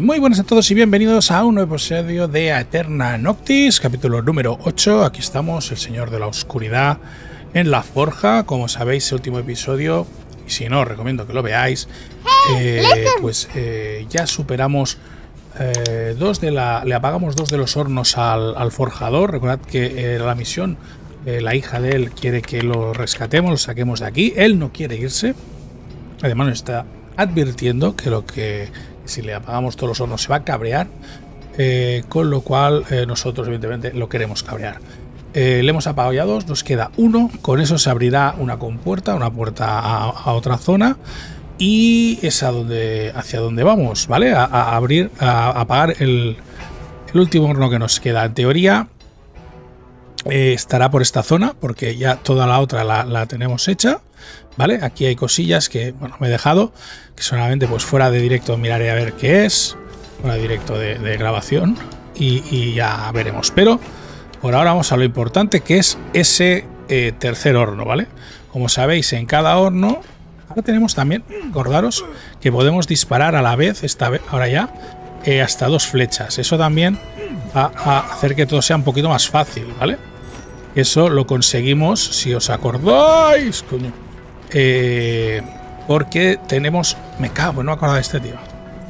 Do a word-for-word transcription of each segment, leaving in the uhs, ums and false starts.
Muy buenas a todos y bienvenidos a un nuevo episodio de Aeterna Noctis, capítulo número ocho. Aquí estamos, el Señor de la Oscuridad en la Forja. Como sabéis, el último episodio, y si no, os recomiendo que lo veáis, eh, pues eh, ya superamos eh, dos de la... Le apagamos dos de los hornos al, al forjador. Recordad que eh, la misión, eh, la hija de él quiere que lo rescatemos, lo saquemos de aquí. Él no quiere irse. Además nos está advirtiendo que lo que... si le apagamos todos los hornos se va a cabrear, eh, con lo cual eh, nosotros evidentemente lo queremos cabrear. Eh, le hemos apagado ya dos, nos queda uno, con eso se abrirá una compuerta, una puerta a, a otra zona, y es a donde, hacia donde vamos, ¿vale? A, a abrir, a, a apagar el, el último horno que nos queda. En teoría eh, estará por esta zona, porque ya toda la otra la, la tenemos hecha. Vale, aquí hay cosillas que, bueno, me he dejado, que solamente pues fuera de directo miraré a ver qué es, fuera de directo de, de grabación, y, y ya veremos. Pero por ahora vamos a lo importante, que es ese eh, tercer horno, ¿vale? Como sabéis, en cada horno, ahora tenemos también, acordaros, que podemos disparar a la vez, esta vez, ahora ya, eh, hasta dos flechas. Eso también va a hacer que todo sea un poquito más fácil, ¿vale? Eso lo conseguimos, si os acordáis, coño. Eh, porque tenemos... Me cago, no me acordaba de este tío.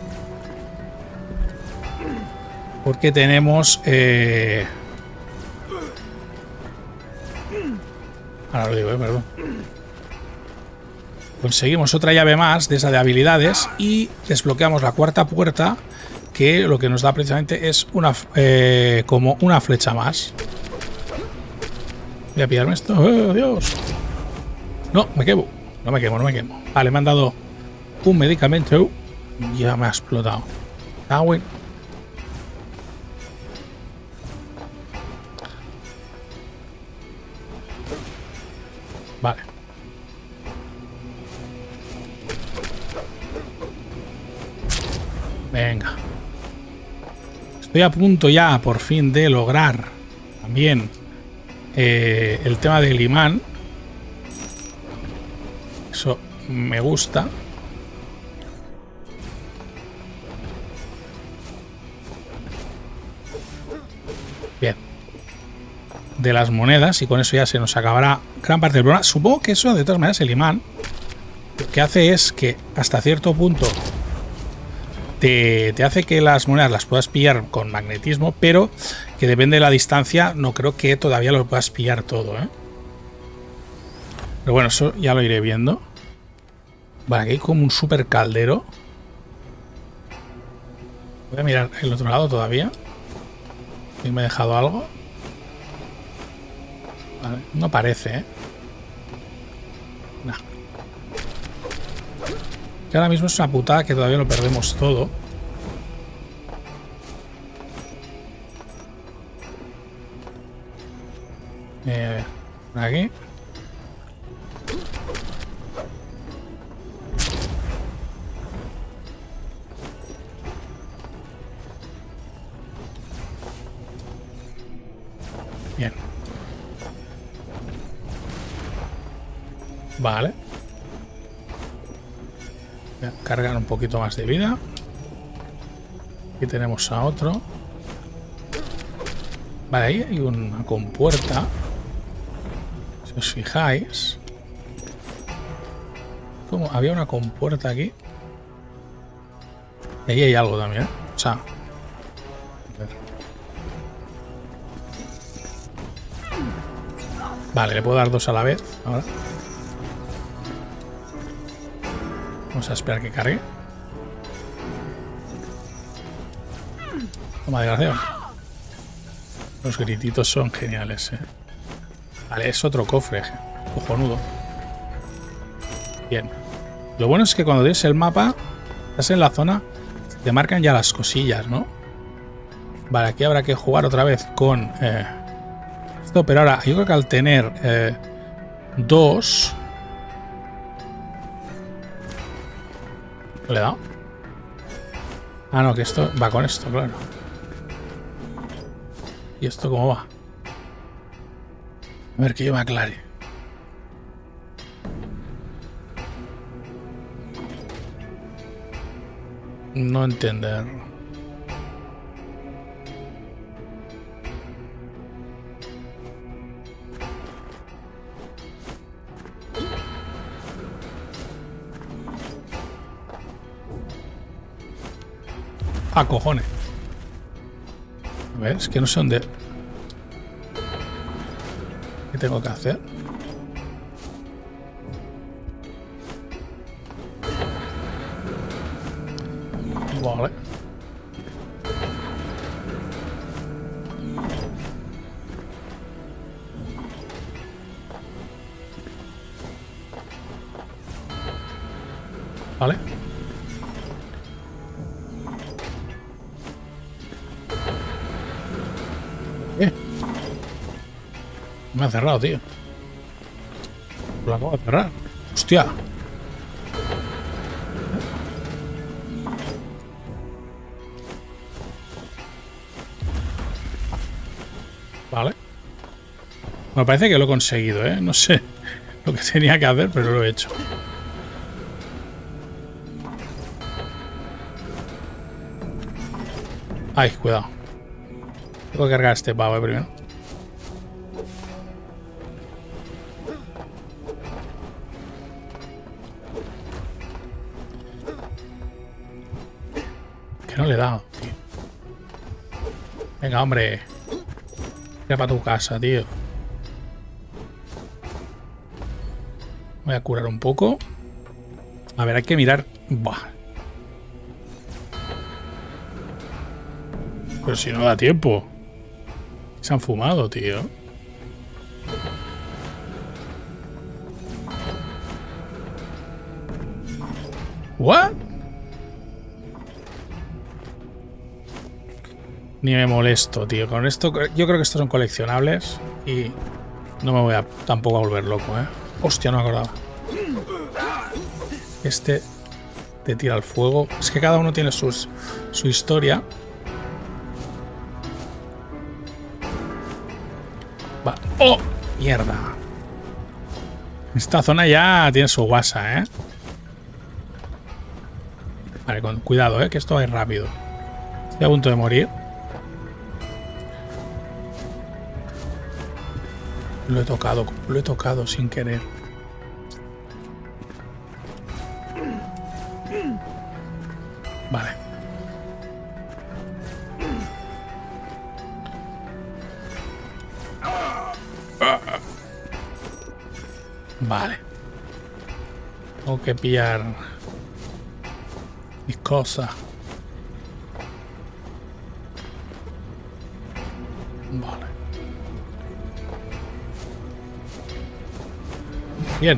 Porque tenemos... Eh, ahora lo digo, eh, perdón. Conseguimos otra llave más de esa de habilidades y desbloqueamos la cuarta puerta, que lo que nos da precisamente es una eh, como una flecha más. Voy a pillarme esto. ¡Oh, Dios! No, me quemo. No me quemo, no me quemo. Vale, me han dado un medicamento. Ya me ha explotado. Ah, bueno. Vale. Venga. Estoy a punto ya, por fin, de lograr también eh, el tema del imán. Eso me gusta. Bien. De las monedas, y con eso ya se nos acabará gran parte del problema. Supongo que eso, de todas maneras, el imán lo que hace es que hasta cierto punto te, te hace que las monedas las puedas pillar con magnetismo, pero que depende de la distancia, no creo que todavía lo puedas pillar todo, ¿eh? Pero bueno, eso ya lo iré viendo. Vale, aquí hay como un super caldero. Voy a mirar el otro lado todavía. ¿Y me he dejado algo? Vale, no parece, ¿eh? Nah. Que ahora mismo es una putada que todavía lo perdemos todo. Eh, por aquí. Bien. Vale. Voy a cargar un poquito más de vida. Aquí tenemos a otro. Vale, ahí hay una compuerta. Si os fijáis. ¿Cómo? Había una compuerta aquí. Y ahí hay algo también, ¿eh? O sea... Vale, le puedo dar dos a la vez. Ahora. Vamos a esperar que cargue. Toma, desgraciado. Los grititos son geniales, eh. Vale, es otro cofre. Cojonudo. Bien. Lo bueno es que cuando tienes el mapa, estás en la zona, te marcan ya las cosillas, ¿no? Vale, aquí habrá que jugar otra vez con... Eh, esto, pero ahora yo creo que al tener eh, dos... ¿Le he dado? Ah, no, que esto va con esto, claro. ¿Y esto cómo va? A ver, que yo me aclare. No entender. A cojones. A ver, es que no sé dónde... ¿Qué tengo que hacer? Vale. Vale. ¿Qué? Me ha cerrado, tío. Lo acabo de cerrar. Hostia. Vale. Me parece que lo he conseguido, ¿eh? No sé lo que tenía que hacer, pero lo he hecho. Ay, cuidado. Tengo que cargar este pavo, ¿eh? Primero. Que no le he dado, tío. Venga, hombre. Ve para tu casa, tío. Voy a curar un poco. A ver, hay que mirar. Buah. Pero si no da tiempo. Se han fumado, tío. ¿What? Ni me molesto, tío. Con esto, yo creo que estos son coleccionables y no me voy a tampoco a volver loco, ¿eh? Hostia, no me acordaba. Este te tira al fuego. Es que cada uno tiene sus, su historia. Va. ¡Oh! Mierda. Esta zona ya tiene su guasa, ¿eh? Vale, con cuidado, ¿eh? Que esto va a ir rápido. Estoy a punto de morir. Lo he tocado, lo he tocado sin querer. Vale. Vale. Tengo que pillar mis cosas. Vale. Bien.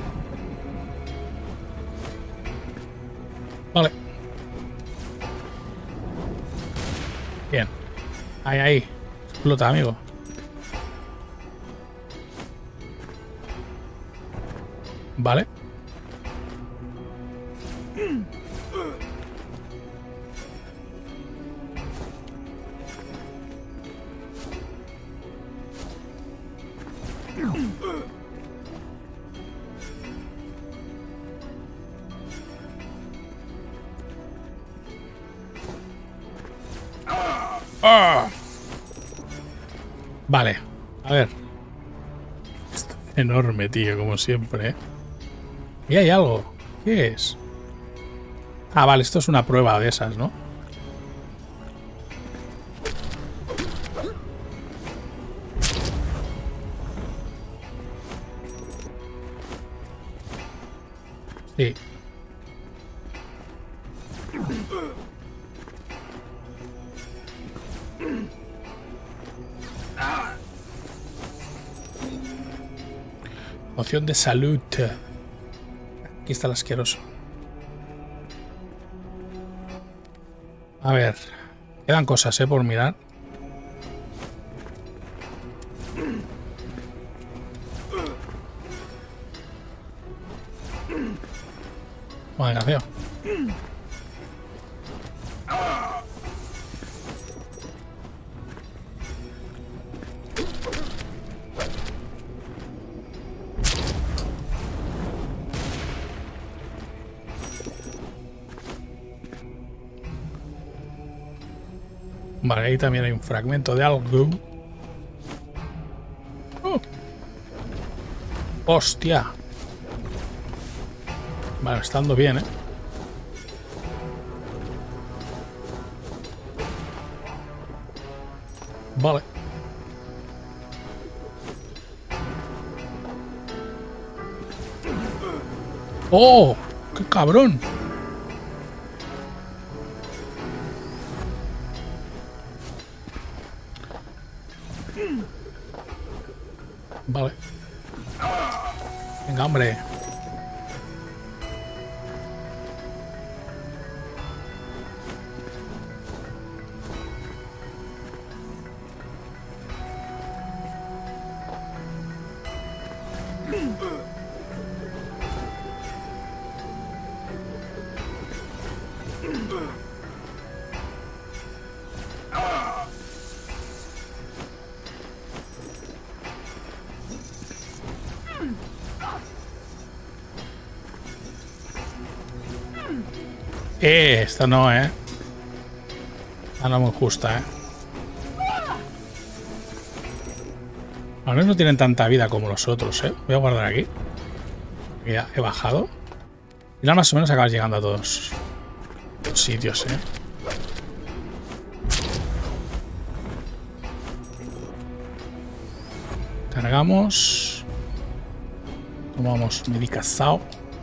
Vale. Bien. Ahí, ahí. Explota, amigo. Vale. ¡Ah! Vale, a ver. Esto es enorme, tío, como siempre, ¿eh? Y hay algo. ¿Qué es? Ah, vale, esto es una prueba de esas, ¿no? Sí. Poción de salud. Aquí está el asqueroso. A ver. Quedan cosas, ¿eh? Por mirar. Vale, gracias. Vale, ahí también hay un fragmento de algo. Oh. ¡Hostia! Vale, estando bien, ¿eh? Vale. ¡Oh! ¡Qué cabrón! Vale. Venga, hombre. Eh, esta no, eh. Esta no es muy justa, eh. Al menos no tienen tanta vida como los otros, eh. Voy a guardar aquí. Ya he bajado. Y ahora más o menos acabas llegando a todos los sitios, eh. Cargamos. Tomamos medicazao.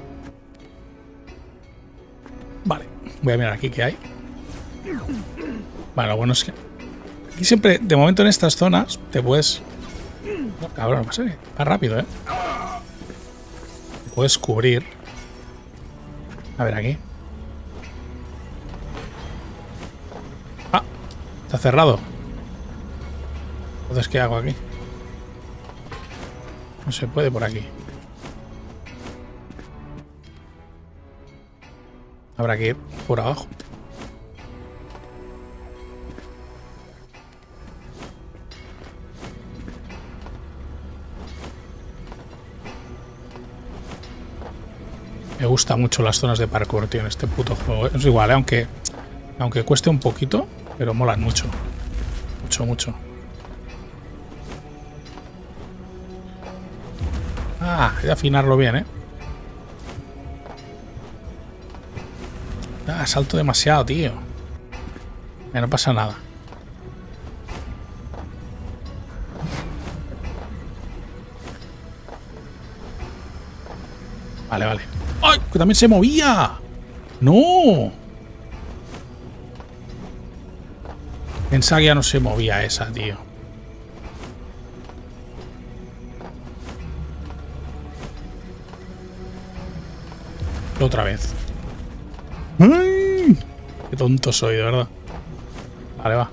Vale, voy a mirar aquí qué hay. Vale, lo bueno es que aquí siempre, de momento en estas zonas, te puedes... No, cabrón, pasa que va rápido, ¿eh? Te puedes cubrir. A ver, aquí. Ah, está cerrado. Entonces, ¿qué hago aquí? No se puede por aquí. Habrá que ir por abajo. Me gusta mucho las zonas de parkour, tío, en este puto juego. Es igual, ¿eh? aunque, aunque cueste un poquito, pero molan mucho. Mucho, mucho. Ah, hay que afinarlo bien, ¿eh? Ah, salto demasiado, tío. Eh, no pasa nada. Vale, vale. ¡Ay! ¡Que también se movía! ¡No! Pensaba que ya no se movía esa, tío. Otra vez. ¡Ay! Qué tonto soy, de verdad. Vale, va.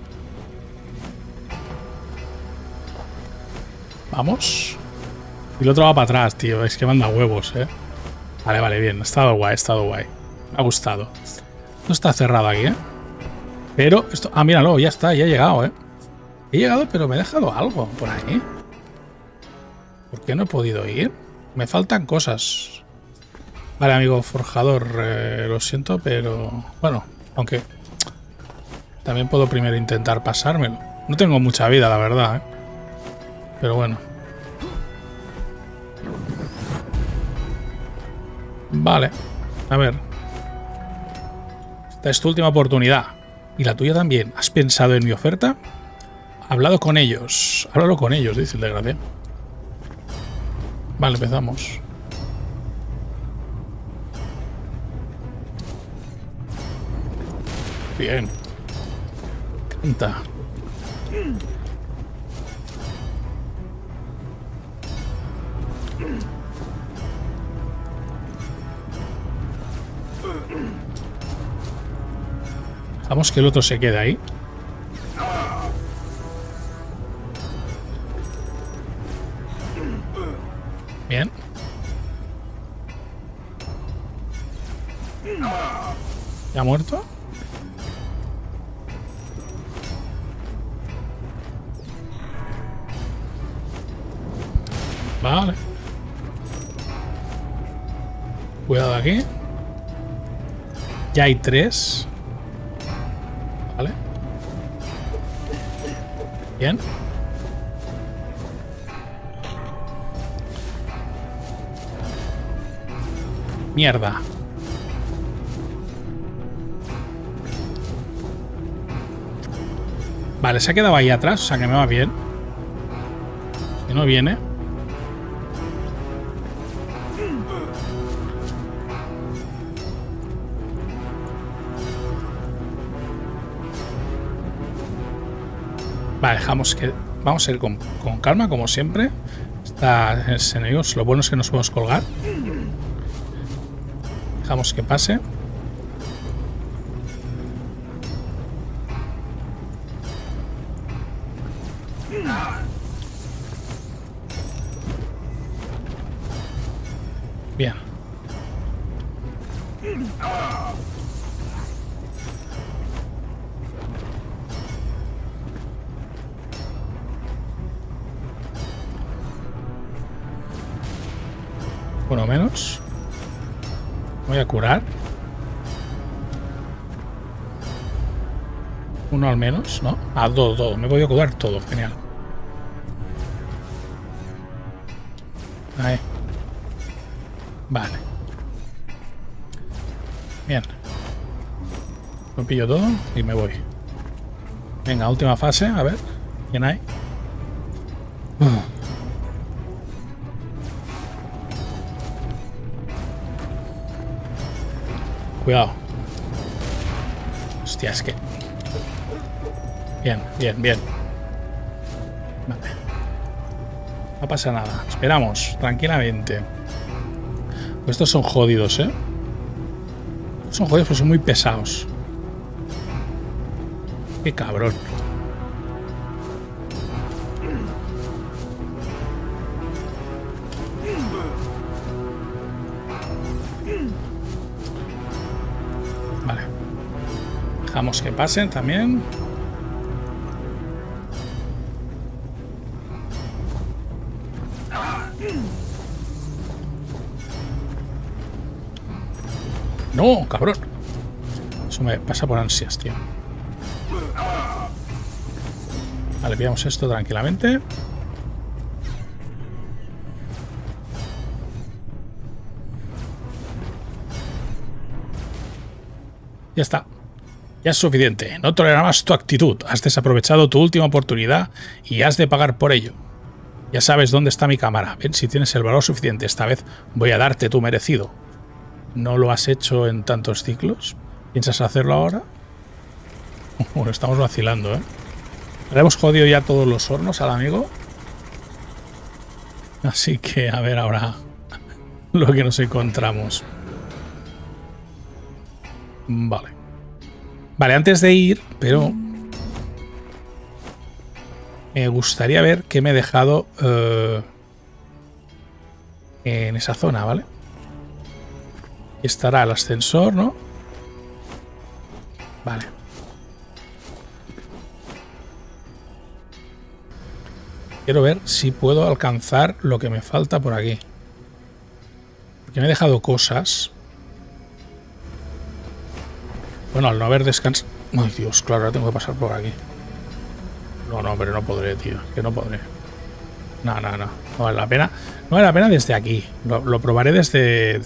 Vamos. Y el otro va para atrás, tío. Es que manda huevos, eh. Vale, vale, bien. Ha estado guay, ha estado guay. Me ha gustado. No está cerrado aquí, eh. Pero esto... Ah, míralo, ya está, ya he llegado, eh. He llegado, pero me he dejado algo por ahí. ¿Por qué no he podido ir? Me faltan cosas. Vale, amigo forjador, eh, lo siento, pero... Bueno, aunque... También puedo primero intentar pasármelo. No tengo mucha vida, la verdad, ¿eh? Pero bueno. Vale. A ver. Esta es tu última oportunidad. Y la tuya también. ¿Has pensado en mi oferta? Hablado con ellos. Háblalo con ellos, dice el desgraciado. Vale, empezamos. Bien. Canta. Dejamos que el otro se quede ahí. Bien. ¿Ya ha muerto? Vale. Cuidado aquí. Ya hay tres. Vale. Bien. Mierda. Vale, se ha quedado ahí atrás, o sea que me va bien. Si no viene... Vale, dejamos que... Vamos a ir con, con calma, como siempre. Está enemigos. Lo bueno es que nos podemos colgar. Dejamos que pase. Bien. Uno menos. Voy a curar. Uno al menos, ¿no? Ah, todo, todo. Me he podido curar todo. Genial. Ahí. Vale. Bien. Lo pillo todo y me voy. Venga, última fase. A ver. ¿Quién hay? Uh. Cuidado. Hostia, es que... Bien, bien, bien. Vale. No pasa nada. Esperamos, tranquilamente. Pues estos son jodidos, ¿eh? Son jodidos porque son muy pesados. Qué cabrón. Vale. Dejamos que pasen también. No, cabrón. Eso me pasa por ansias, tío. Vale, pillamos esto tranquilamente. Ya está. Ya es suficiente. No toleraré más tu actitud. Has desaprovechado tu última oportunidad y has de pagar por ello. Ya sabes dónde está mi cámara. Ven si tienes el valor suficiente. Esta vez voy a darte tu merecido. ¿No lo has hecho en tantos ciclos? ¿Piensas hacerlo ahora? Bueno, estamos vacilando, ¿eh? Le hemos jodido ya todos los hornos al amigo. Así que a ver ahora lo que nos encontramos. Vale. Vale, antes de ir, pero... me gustaría ver qué me he dejado uh, en esa zona, ¿vale? Estará el ascensor, ¿no? Vale. Quiero ver si puedo alcanzar lo que me falta por aquí. Porque me he dejado cosas. Bueno, al no haber descansado... Ay, Dios, claro, ahora tengo que pasar por aquí. No, no, pero no podré, tío. Que no podré. No, no, no. No vale la pena. No vale la pena desde aquí. Lo, lo probaré desde...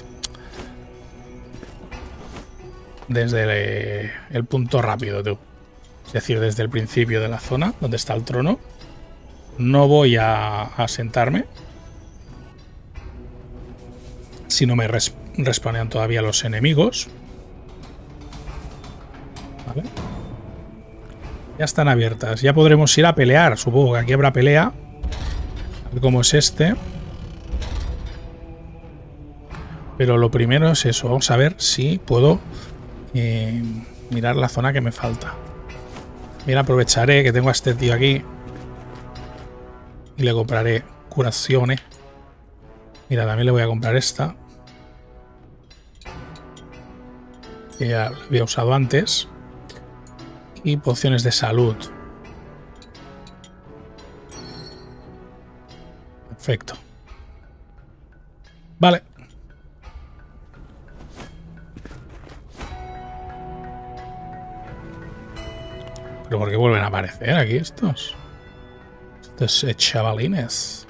Desde el, el punto rápido, tú. Es decir, desde el principio de la zona donde está el trono. No voy a, a sentarme. Si no me res, respawnean todavía los enemigos. Vale. Ya están abiertas. Ya podremos ir a pelear. Supongo que aquí habrá pelea. A ver cómo es este. Pero lo primero es eso. Vamos a ver si puedo eh, mirar la zona que me falta. Mira, aprovecharé que tengo a este tío aquí. Y le compraré curaciones. Mira, también le voy a comprar esta. Que ya la había usado antes. Y pociones de salud. Perfecto. Vale. Pero ¿por qué vuelven a aparecer aquí estos? Estos eh, chavalines.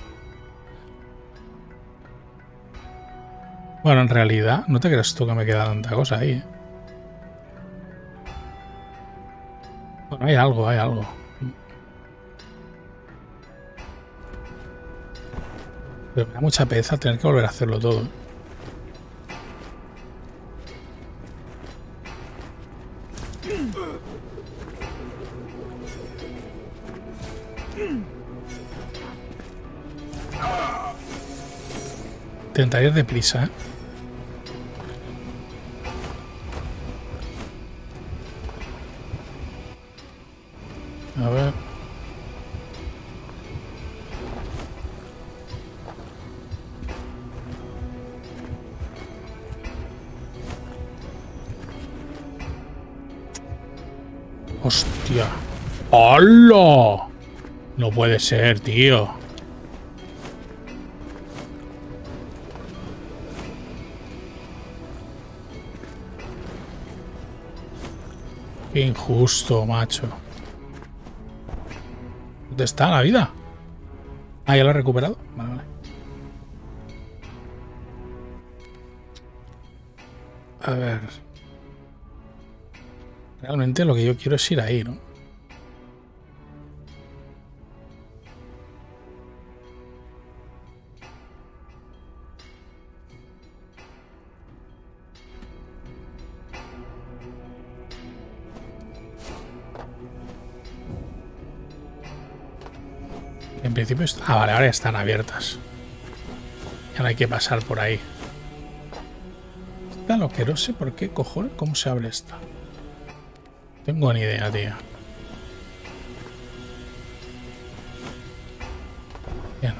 Bueno, en realidad, no te creas tú que me queda tanta cosa ahí, ¿eh? Bueno, hay algo, hay algo. Pero me da mucha pereza tener que volver a hacerlo todo. Intentaré ir deprisa, ¿eh? A ver. Hostia. ¡Hola! No puede ser, tío. Qué injusto, macho. ¿Dónde está la vida? Ah, ya lo he recuperado. Vale, vale. A ver. Realmente lo que yo quiero es ir ahí, ¿no? En principio... Ah, vale, ahora están abiertas. Y ahora hay que pasar por ahí. Esta lo que no sé por qué cojones... ¿Cómo se abre esta? No tengo ni idea, tío. Bien.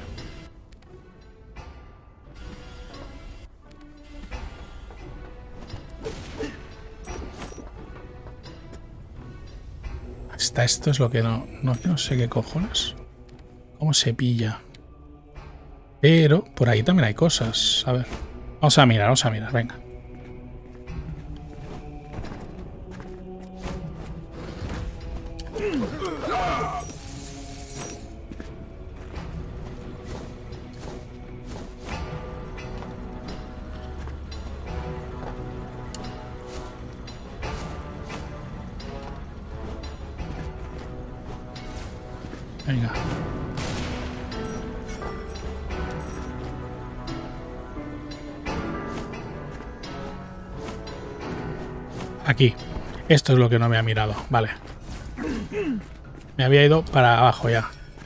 Hasta esto es lo que no... No, no sé qué cojones. ¿Cómo se pilla? Pero por ahí también hay cosas. A ver. Vamos a mirar, vamos a mirar. Venga. Venga. Aquí. Esto es lo que no me ha mirado. Vale. Me había ido para abajo ya.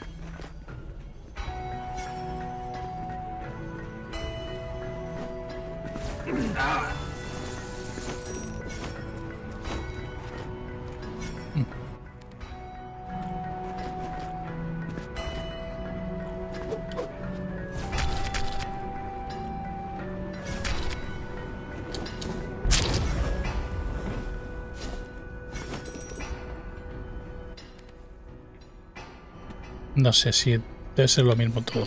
No sé si debe ser lo mismo todo.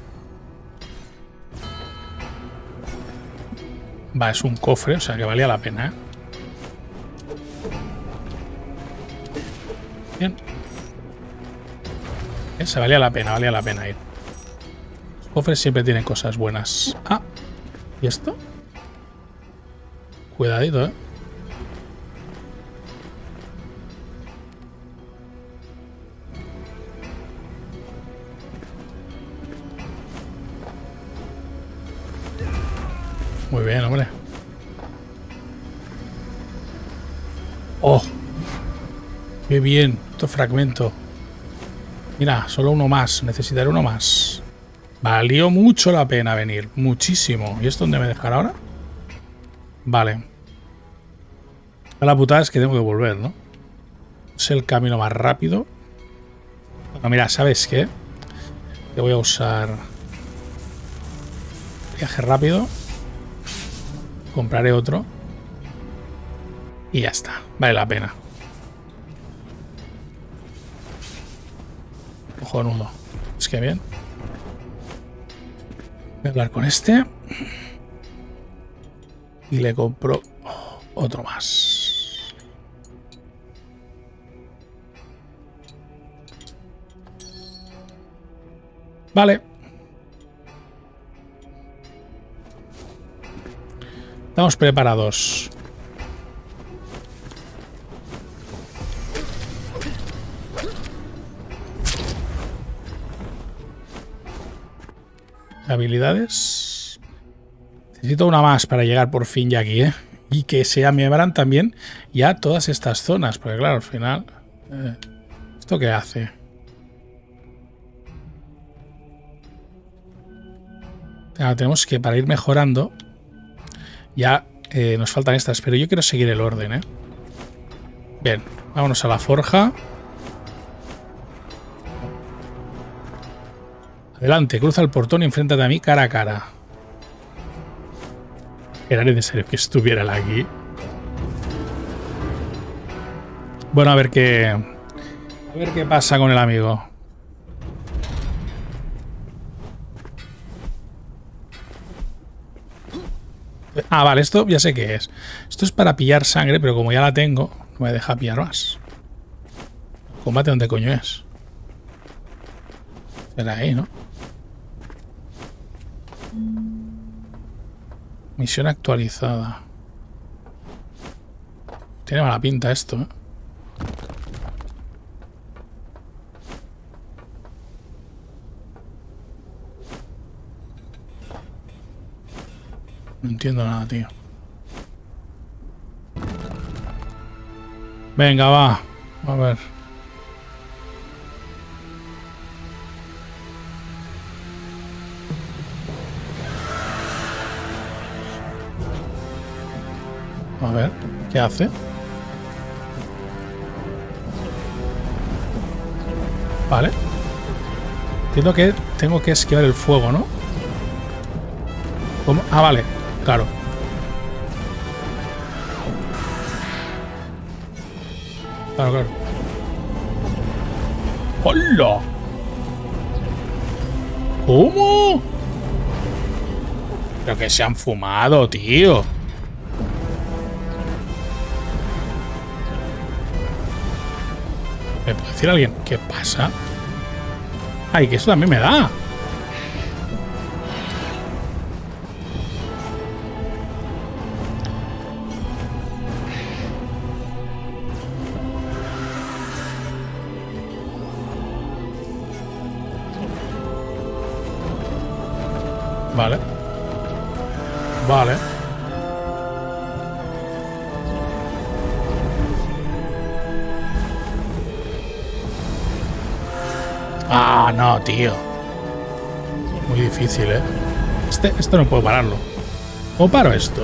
Va, es un cofre, o sea que valía la pena, ¿eh? Bien. ¿Eh? Se valía la pena, valía la pena ir. Los cofres siempre tienen cosas buenas. Ah, ¿y esto? Cuidadito, ¿eh? Muy bien, hombre. ¡Oh! ¡Qué bien! Otro fragmento. Mira, solo uno más. Necesitaré uno más. Valió mucho la pena venir. Muchísimo. ¿Y esto dónde me dejará ahora? Vale. La putada es que tengo que volver, ¿no? Es el camino más rápido. Bueno, mira, ¿sabes qué? Que voy a usar... Viaje rápido. Compraré otro. Y ya está. Vale la pena. Cojonudo. Es que bien. Voy a hablar con este. Y le compro otro más. Vale. Estamos preparados. habilidades. Necesito una más para llegar por fin ya aquí, ¿eh? Y que se me abran también ya todas estas zonas. Porque claro, al final... Eh, ¿Esto qué hace? Claro, tenemos que, para ir mejorando, ya eh, nos faltan estas. Pero yo quiero seguir el orden, ¿eh? Bien, vámonos a la forja. Adelante, cruza el portón y enfréntate a mí cara a cara. ¿Era necesario que estuviera él aquí? Bueno, a ver qué... A ver qué pasa con el amigo. Ah, vale, esto ya sé qué es. Esto es para pillar sangre, pero como ya la tengo, no me deja pillar más. ¿Combate dónde coño es? Será ahí, ¿no? Misión actualizada. Tiene mala pinta esto, ¿eh? No entiendo nada, tío. Venga, va. A ver. A ver, ¿qué hace? Vale. Entiendo que tengo que esquivar el fuego, ¿no? ¿Cómo? Ah, vale. Claro. Claro, claro. ¡Hola! ¿Cómo? Pero que se han fumado, tío. ¿Me puede decir alguien qué pasa? Ay, que eso también me da. Vale. Vale. Ah, no, tío. Muy difícil, ¿eh? Este, esto no puedo pararlo. ¿Cómo paro esto?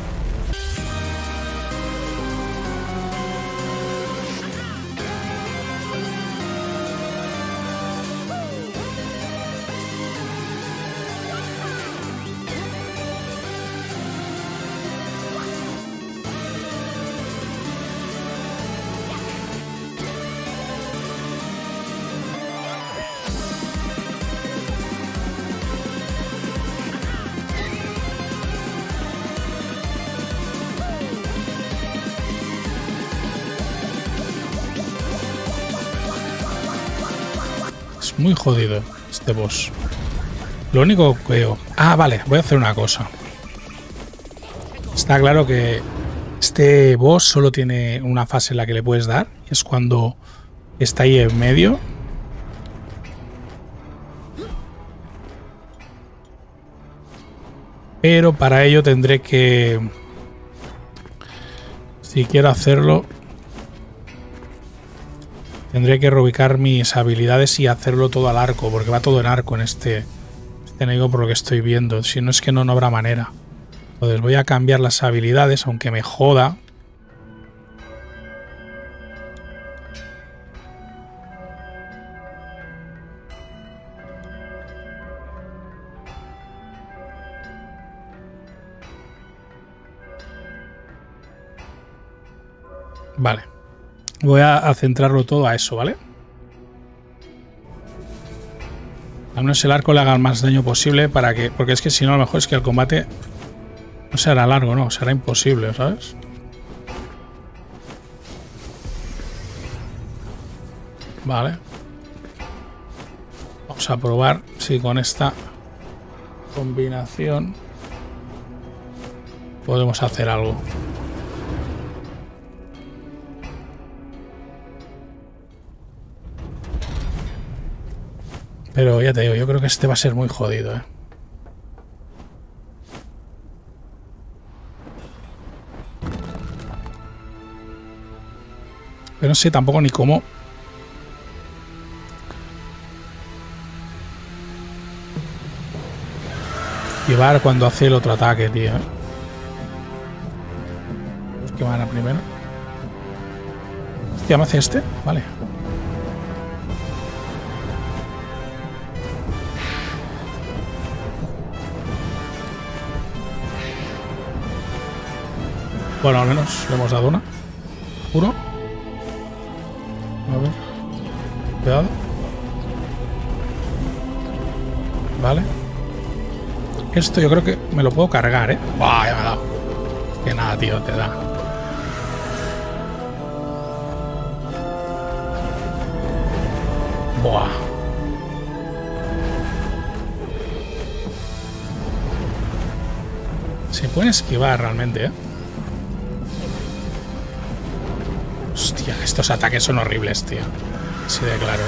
Muy jodido este boss. Lo único que veo... Ah, vale, voy a hacer una cosa. Está claro que este boss solo tiene una fase en la que le puedes dar. Es cuando está ahí en medio. Pero para ello tendré que... Si quiero hacerlo... Tendré que reubicar mis habilidades y hacerlo todo al arco, porque va todo en arco en este, este enemigo por lo que estoy viendo. Si no es que no, no habrá manera. Entonces voy a cambiar las habilidades, aunque me joda. Vale. Voy a, a centrarlo todo a eso, ¿vale? Al menos el arco le haga el más daño posible para que... Porque es que si no, a lo mejor es que el combate no será largo, no. Será imposible, ¿sabes? Vale. Vamos a probar si con esta combinación podemos hacer algo. Pero ya te digo, yo creo que este va a ser muy jodido, ¿eh? Pero no sé tampoco ni cómo. Llevar cuando hace el otro ataque, tío. ¿Qué van a primero? Hostia, ¿me hace este? Vale. Bueno, al menos le hemos dado una. Uno. A ver. Cuidado. Vale. Esto yo creo que me lo puedo cargar, ¿eh? ¡Buah! Ya me ha dado. Que nada, tío, te da. Buah. Se pueden esquivar realmente, ¿eh? Hostia, estos ataques son horribles, tío. Sí, de claro.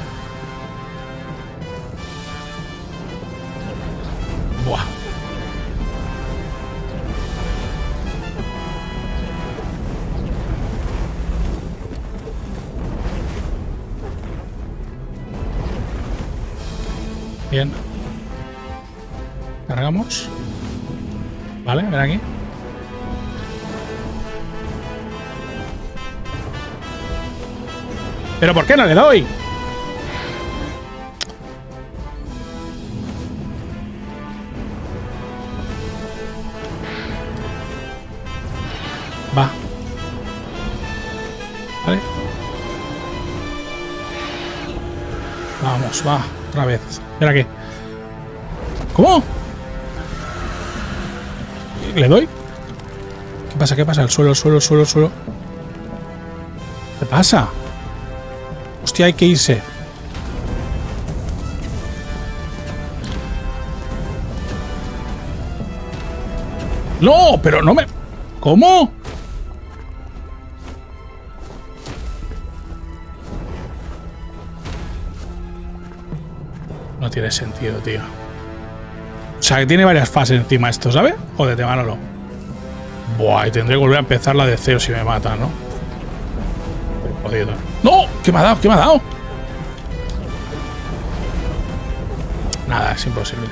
Buah. Bien. Cargamos. Vale, ven aquí. ¿Pero por qué no le doy? Va. Vale. Vamos, va. Otra vez. Espera aquí. ¿Cómo? ¿Le doy? ¿Qué pasa? ¿Qué pasa? El suelo, el suelo, el suelo, el suelo. ¿Qué pasa? Hostia, hay que irse. No, pero no me... ¿Cómo? No tiene sentido, tío. O sea, que tiene varias fases encima esto, ¿sabes? Jódete, Manolo. Buah, y tendré que volver a empezar la de cero si me mata, ¿no? Jodido. ¡No! ¿Qué me ha dado? ¿Qué me ha dado? Nada, es imposible.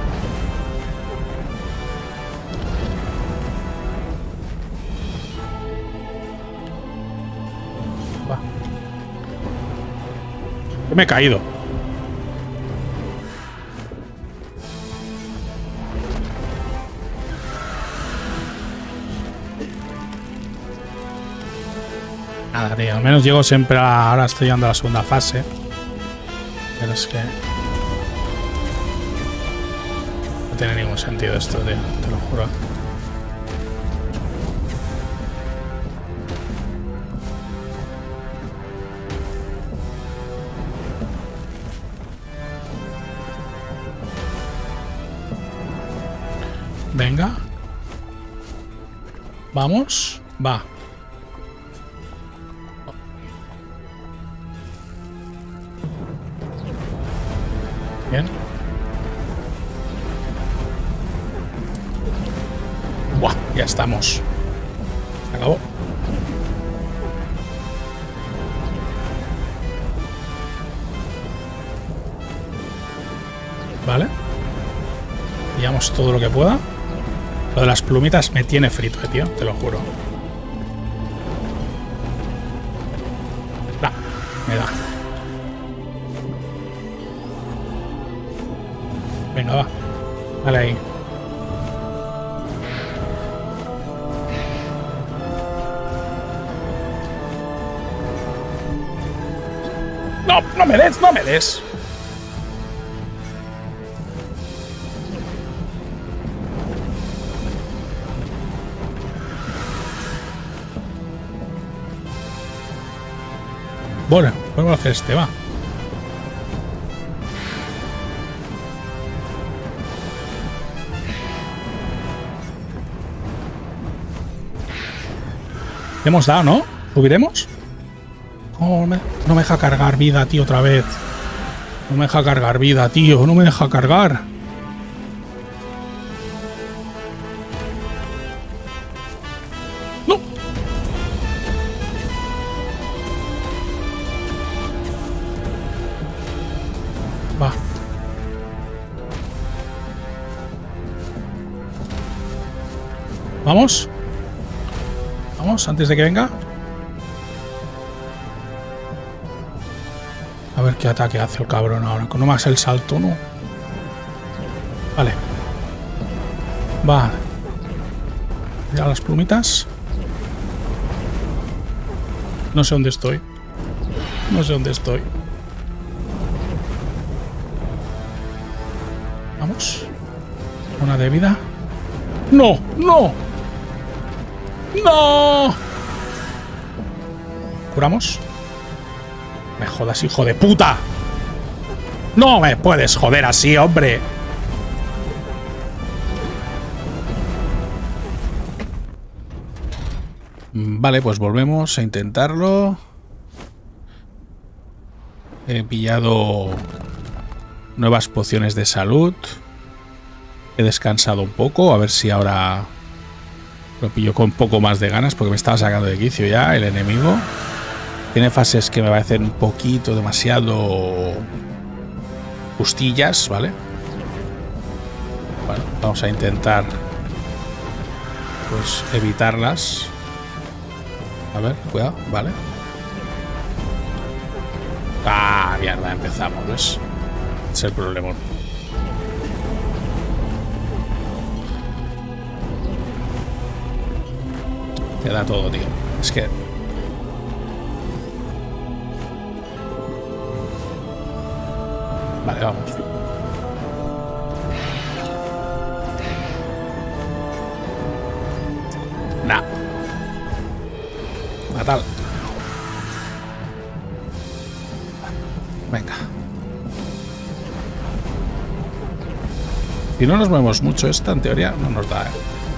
Va. Me he caído. Nada, tío. Al menos llego siempre a... Ahora estoy llegando a la segunda fase. Pero es que... No tiene ningún sentido esto, tío. Te lo juro. Venga. Vamos. Va. Bien. Buah, ya estamos. Se acabó. Vale. Pillamos todo lo que pueda. Lo de las plumitas me tiene frito, eh, tío. Te lo juro. Da. Me da. Venga, va. Dale ahí. No, no me des, no me des. Bueno, podemos hacer este, va. Le hemos dado, ¿no? ¿Subiremos? Oh, me, no me deja cargar vida, tío, otra vez. No me deja cargar vida, tío. No me deja cargar. No. Vamos. Vamos, antes de que venga. A ver qué ataque hace el cabrón ahora. Con no más el salto, ¿no? Vale. Va. Ya las plumitas. No sé dónde estoy. No sé dónde estoy. Vamos. Una de vida. ¡No! ¡No! ¡No! ¿Curamos? Me jodas, hijo de puta. No me puedes joder así, hombre. Vale, pues volvemos a intentarlo. He pillado nuevas pociones de salud. He descansado un poco, a ver si ahora lo pillo con un poco más de ganas, porque me estaba sacando de quicio ya el enemigo. Tiene fases que me parecen un poquito demasiado justillas, ¿vale? Bueno, vamos a intentar pues evitarlas. A ver, cuidado, vale. Ah, mierda, empezamos, ¿ves? Es el problema. Te da todo, tío. Es que... Vale, vamos. Nah. Fatal. Venga. Si no nos movemos mucho, esta en teoría no nos da, ¿eh?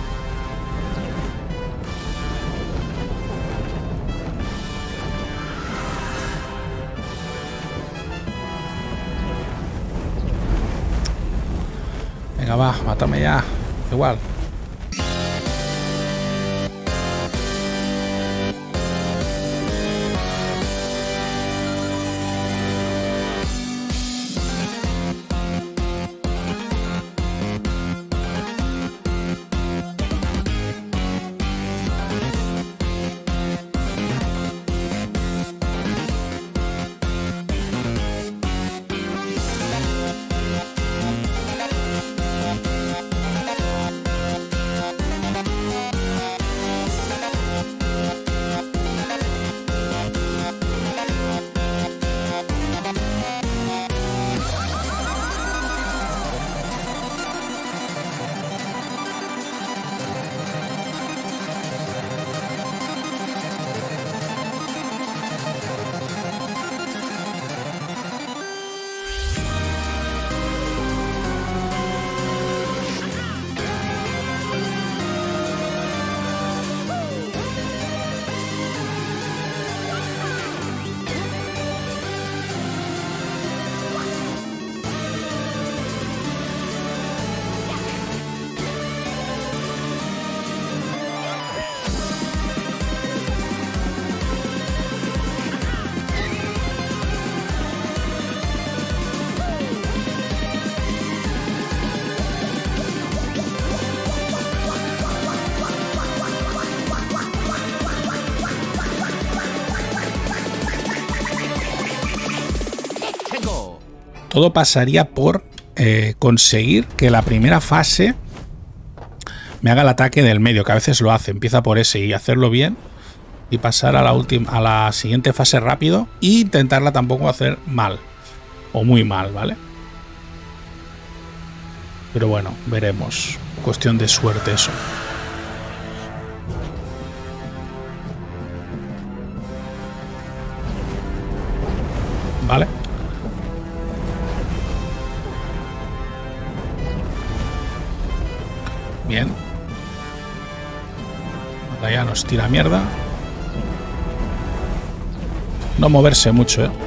Venga, va, mátame ya. Igual. Todo pasaría por eh, conseguir que la primera fase me haga el ataque del medio, que a veces lo hace. Empieza por ese y hacerlo bien y pasar a la última, a la siguiente fase rápido e intentarla tampoco hacer mal o muy mal, ¿vale? Pero bueno, veremos. Cuestión de suerte eso. Vale. Bien. Ahora ya nos tira mierda. No moverse mucho, ¿eh?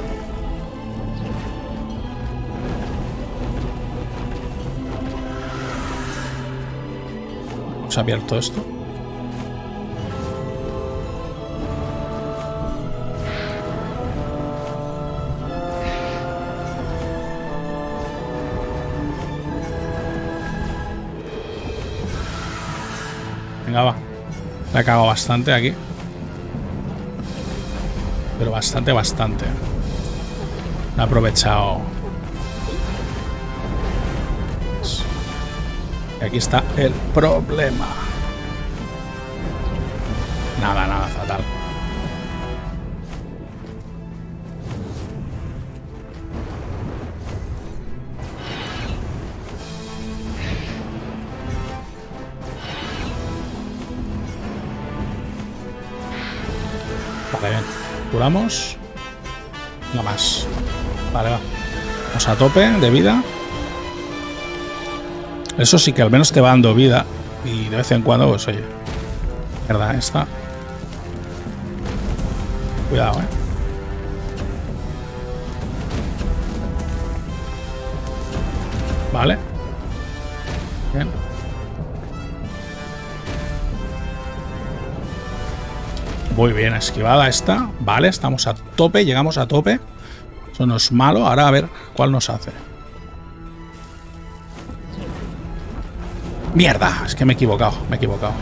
Hemos abierto esto. Venga, va. La he cagado bastante aquí. Pero bastante, bastante. No he aprovechado. Y aquí está el problema. Nada, nada, fatal. Vale, bien. Curamos. No más. Vale, va. Vamos a tope de vida. Eso sí que al menos te va dando vida. Y de vez en cuando, pues oye. Verdad, esta. Cuidado, eh. Vale. Bien. Muy bien, esquivada esta. Vale, estamos a tope, llegamos a tope. Eso no es malo. Ahora a ver cuál nos hace. ¡Mierda! Es que me he equivocado, me he equivocado.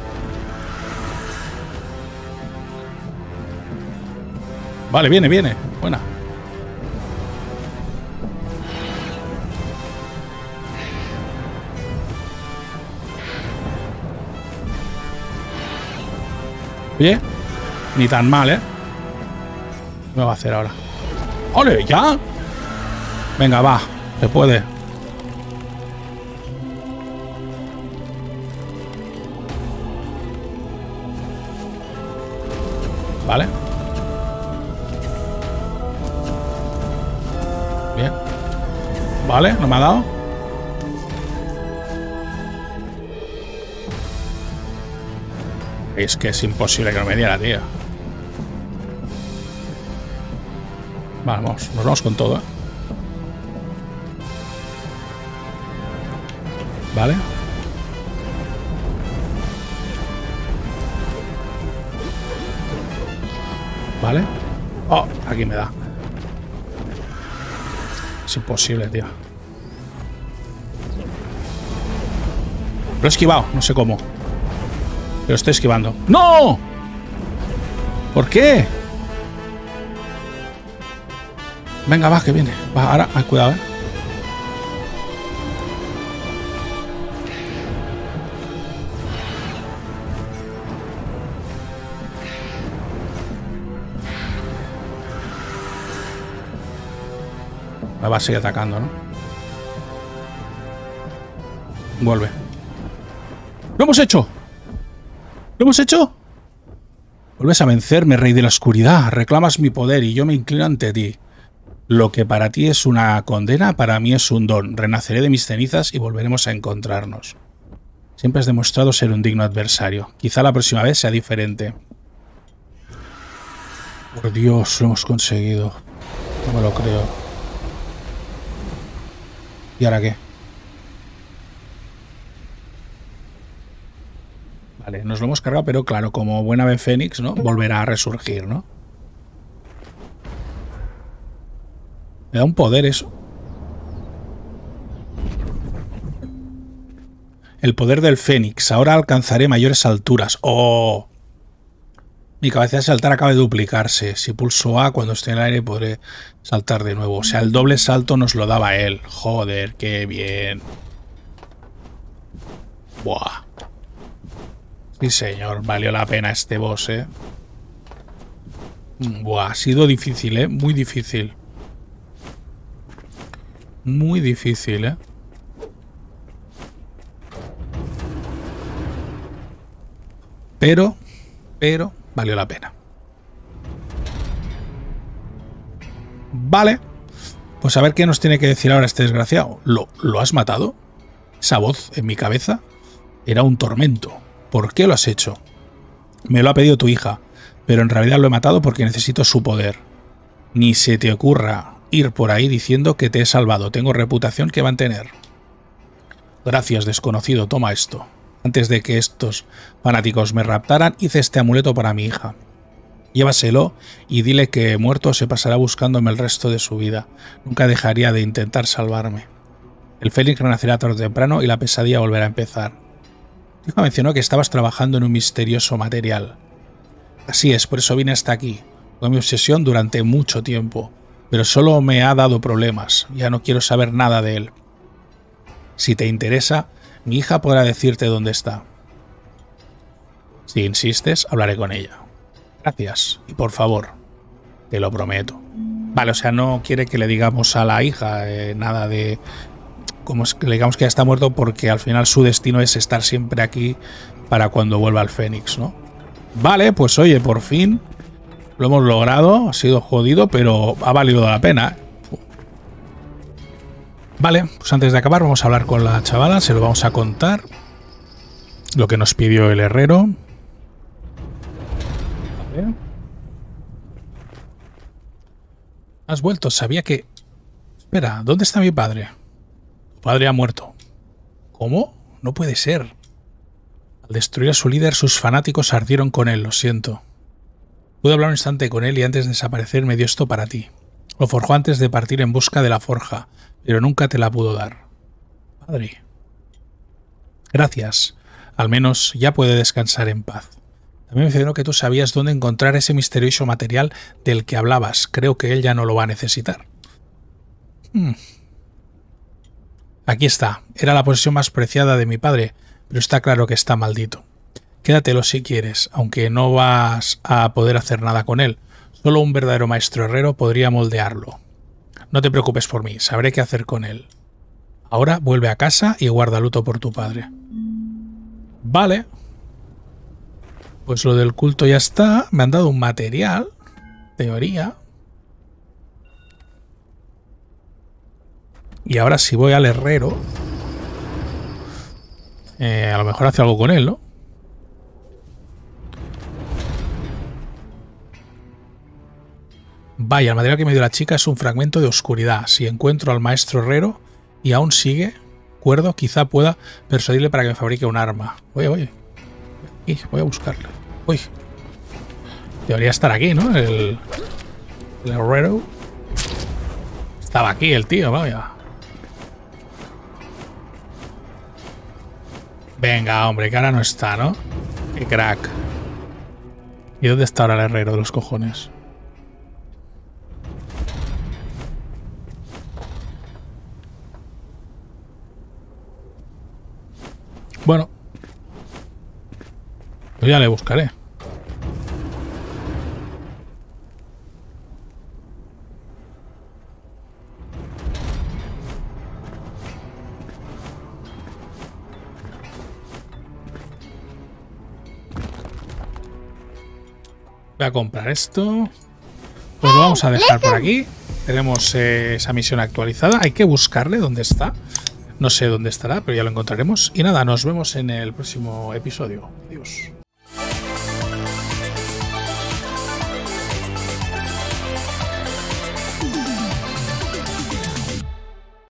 Vale, viene, viene. Buena. Oye, ni tan mal, ¿eh? ¿Qué me va a hacer ahora? ¡Ole! ¿Ya? Venga, va. Se puede. Vale. Bien. Vale, no me ha dado. Es que es imposible que no me diera, tío. Vamos, nos vamos con todo, ¿eh? Vale. Vale. Oh, aquí me da. Es imposible, tío. Lo he esquivado, no sé cómo. Pero estoy esquivando. ¡No! ¿Por qué? Venga, va, que viene. Va, ahora, ay, cuidado, eh. Me va a seguir atacando, ¿no? Vuelve. ¡Lo hemos hecho! ¿Lo hemos hecho? Vuelves a vencerme, rey de la oscuridad. Reclamas mi poder y yo me inclino ante ti. Lo que para ti es una condena, para mí es un don. Renaceré de mis cenizas y volveremos a encontrarnos. Siempre has demostrado ser un digno adversario. Quizá la próxima vez sea diferente. Por Dios, lo hemos conseguido. No me lo creo. ¿Y ahora qué? Vale, nos lo hemos cargado, pero claro, como buen ave fénix, ¿no? Volverá a resurgir, ¿no? Me da un poder eso. El poder del fénix. Ahora alcanzaré mayores alturas. ¡Oh! Mi capacidad de saltar acaba de duplicarse. Si pulso A cuando esté en el aire podré saltar de nuevo. O sea, el doble salto nos lo daba él. Joder, qué bien. Buah. Sí, señor. Valió la pena este boss, ¿eh? Buah, ha sido difícil, ¿eh? Muy difícil. Muy difícil, ¿eh? Pero, pero, valió la pena. Vale. Pues a ver qué nos tiene que decir ahora este desgraciado. ¿Lo, lo has matado? Esa voz en mi cabeza era un tormento. ¿Por qué lo has hecho? Me lo ha pedido tu hija, pero en realidad lo he matado porque necesito su poder. Ni se te ocurra ir por ahí diciendo que te he salvado. Tengo reputación que mantener. Gracias, desconocido. Toma esto. Antes de que estos fanáticos me raptaran, hice este amuleto para mi hija. Llévaselo y dile que muerto se pasará buscándome el resto de su vida. Nunca dejaría de intentar salvarme. El Fénix renacerá tarde o temprano y la pesadilla volverá a empezar. Tu hija mencionó que estabas trabajando en un misterioso material. Así es, por eso vine hasta aquí. Fue mi obsesión durante mucho tiempo, pero solo me ha dado problemas. Ya no quiero saber nada de él. Si te interesa, mi hija podrá decirte dónde está. Si insistes, hablaré con ella. Gracias. Y por favor, te lo prometo. Vale, o sea, no quiere que le digamos a la hija eh, nada de... Como es que le digamos que ya está muerto, porque al final su destino es estar siempre aquí para cuando vuelva al Fénix, ¿no? Vale, pues oye, por fin lo hemos logrado. Ha sido jodido, pero ha valido la pena. Vale, pues antes de acabar vamos a hablar con la chavala. Se lo vamos a contar. Lo que nos pidió el herrero. Vale. Has vuelto, sabía que... Espera, ¿dónde está mi padre? Tu padre ha muerto. ¿Cómo? No puede ser. Al destruir a su líder, sus fanáticos ardieron con él, lo siento. Pude hablar un instante con él y antes de desaparecer me dio esto para ti. Lo forjó antes de partir en busca de la forja, pero nunca te la pudo dar. Padre. Gracias. Al menos ya puede descansar en paz. También mencionó que tú sabías dónde encontrar ese misterioso material del que hablabas. Creo que él ya no lo va a necesitar. Hmm. Aquí está. Era la posesión más preciada de mi padre, pero está claro que está maldito. Quédatelo si quieres, aunque no vas a poder hacer nada con él. Solo un verdadero maestro herrero podría moldearlo. No te preocupes por mí, sabré qué hacer con él. Ahora vuelve a casa y guarda luto por tu padre. Vale. Pues lo del culto ya está. Me han dado un material. Teoría. Y ahora si voy al herrero... Eh, a lo mejor hace algo con él, ¿no? Vaya, el material que me dio la chica es un fragmento de oscuridad. Si encuentro al maestro herrero y aún sigue cuerdo, quizá pueda persuadirle para que me fabrique un arma. Oye, oye. Aquí, voy a buscarle. Uy. Debería estar aquí, ¿no? El, el herrero. Estaba aquí el tío, vaya. Venga, hombre, que ahora no está, ¿no? Qué crack. ¿Y dónde está ahora el herrero de los cojones? Bueno. Pues ya le buscaré. Voy a comprar esto. Pues lo vamos a dejar por aquí. Tenemos eh, esa misión actualizada. Hay que buscarle dónde está. No sé dónde estará, pero ya lo encontraremos. Y nada, nos vemos en el próximo episodio. Adiós.